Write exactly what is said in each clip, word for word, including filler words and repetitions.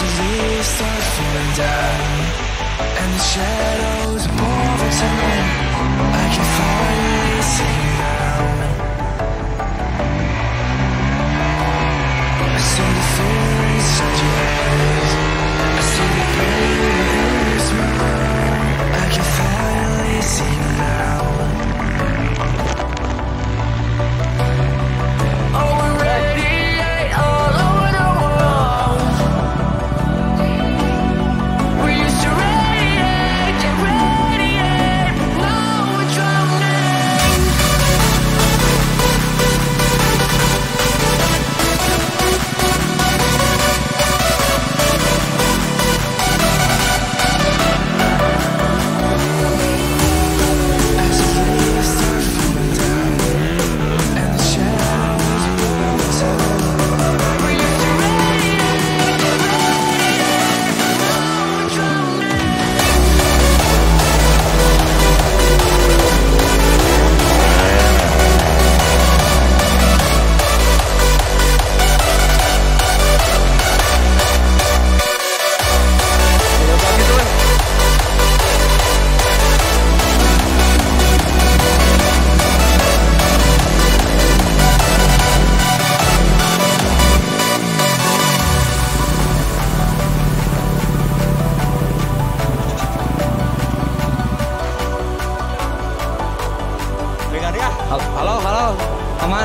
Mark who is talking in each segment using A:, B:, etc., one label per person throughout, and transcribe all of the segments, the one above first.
A: leaves start falling down and the shadows above the town, I can finally see you now. I see the fear inside your eyes, I see the pain in your smile. I can finally see you now. Oh, we're radiate all over the world. We used to radiate and radiate, but now we're drowning. As the leaves start falling down and the shadows above the town, we used to radiate and radiate, but now we're drowning.
B: Halo, halo, aman.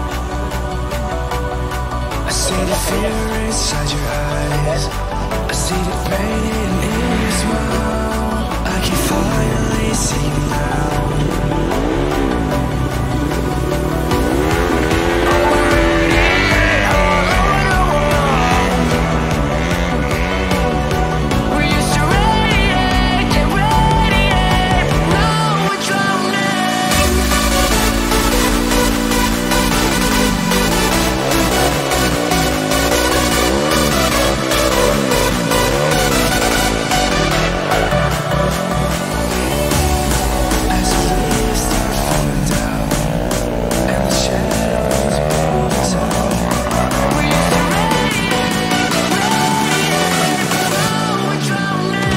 A: I see the fear inside your eyes, I see the pain in your smile. I can finally see you now. We used to radiate and radiate, but now we're drowning. As the leaves start falling down and the shadows above the town, we used to radiate and radiate, but now we're drowning.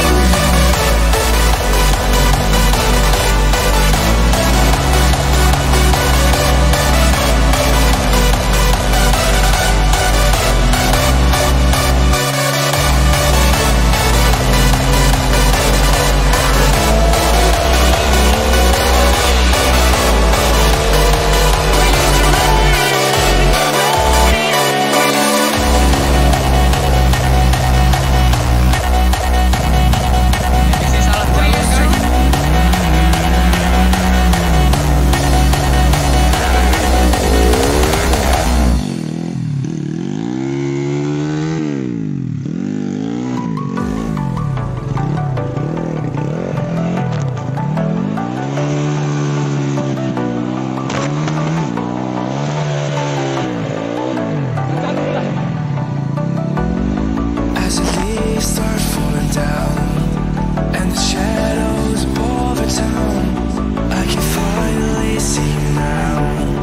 A: As the leaves start falling down and the shadows above the town, I can finally see you now.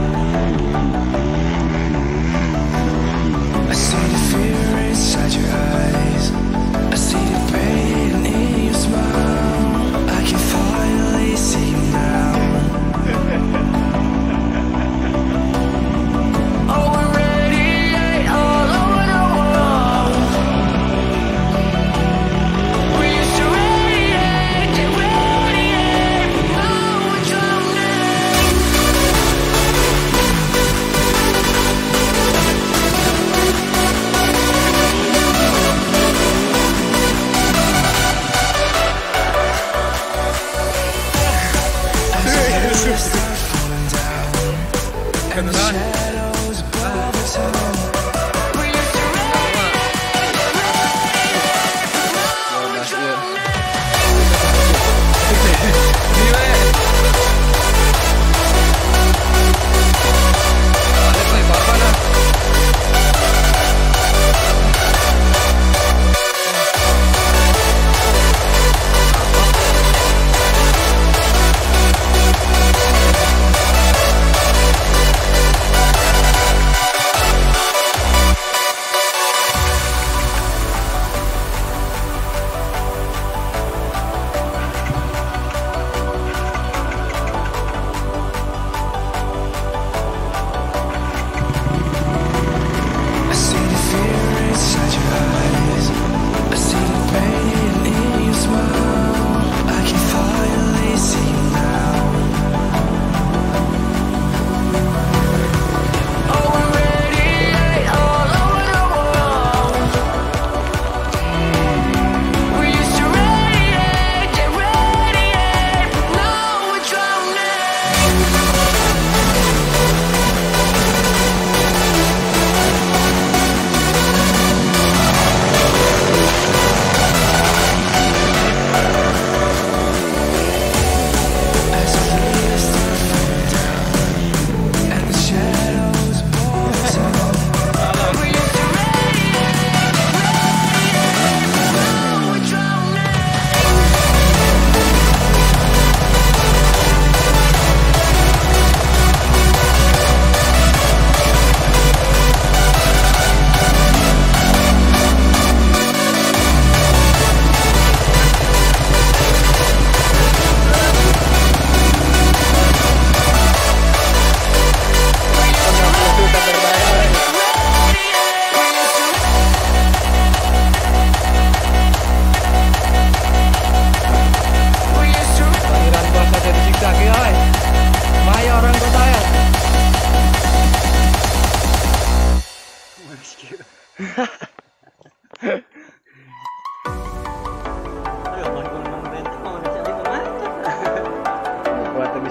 A: I see the fear inside your eyes, I see the pain in your smile. I can finally see you now. Oh, we radiate all over the world. We used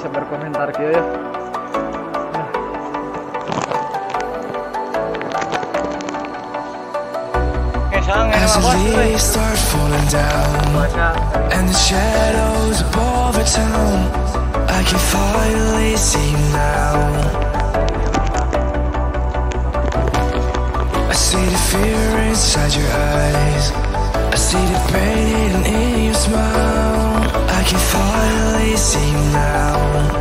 C: sabar komentar kieu ya.
A: As the leaves start falling down and the shadows above the town, I can finally see you now. I see the fear inside your eyes, I see the pain hidden in your smile. I can finally see you now.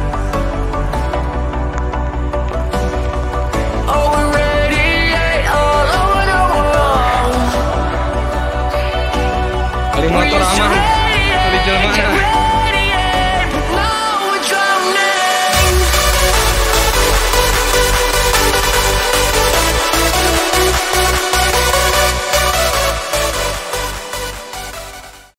A: Oh, we're radiate all over the world.
B: Kali motor aman, kali jelmaan